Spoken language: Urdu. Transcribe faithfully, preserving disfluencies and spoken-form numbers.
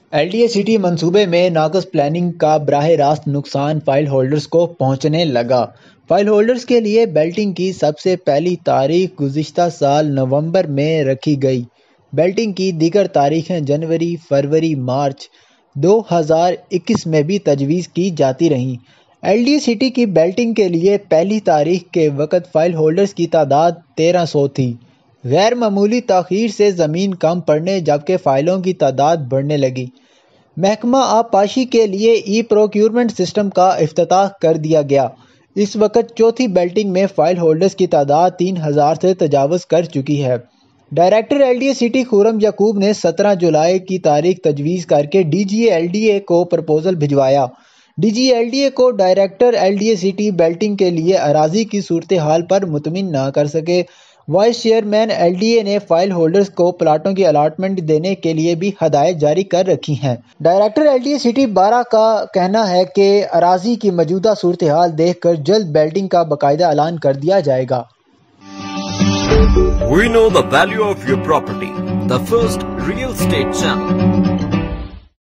ایل ڈی اے سٹی منصوبے میں ناقص پلاننگ کا براہ راست نقصان فائل ہولڈرز کو پہنچنے لگا۔ فائل ہولڈرز کے لیے بیلٹنگ کی سب سے پہلی تاریخ گزشتہ سال نومبر میں رکھی گئی۔ بیلٹنگ کی دیگر تاریخیں جنوری، فروری، مارچ دو ہزار اکیس میں بھی تجویز کی جاتی رہیں۔ ایل ڈی اے سٹی کی بیلٹنگ کے لیے پہلی تاریخ کے وقت فائل ہولڈرز کی تعداد تیرہ سو تھی۔ غیر معمولی تاخیر سے زمین کم پڑنے جبکہ فائلوں کی تعداد بڑھنے لگی۔ محکمہ آبپاشی کے لیے ای پروکیورمنٹ سسٹم کا افتتاح کر دیا گیا۔ اس وقت چوتھی بیلٹنگ میں فائل ہولڈرز کی تعداد تین ہزار سے تجاوز کر چکی ہے۔ Director L D A city Khurram Yaqoob نے سترہ جولائی کی تاریخ تجویز کرکے D G L D A کو پرپوزل بھجوایا۔ D G L D A کو director L D A city balloting کے لیے اراضی کی صورتحال پر مطمئن نہ کر سکے۔ Vice chairman L D A نے فائل ہولڈرز کو پلاٹوں کی الاٹمنٹ دینے کے لیے بھی ہدایت جاری کر رکھی ہیں۔ Director L D A city بارہ کا کہنا ہے کہ اراضی کی موجودہ صورتحال دیکھ کر جلد بیلٹنگ کا باقاعدہ اعلان کر دیا جائے گا۔ We know the value of your property. The first real estate channel.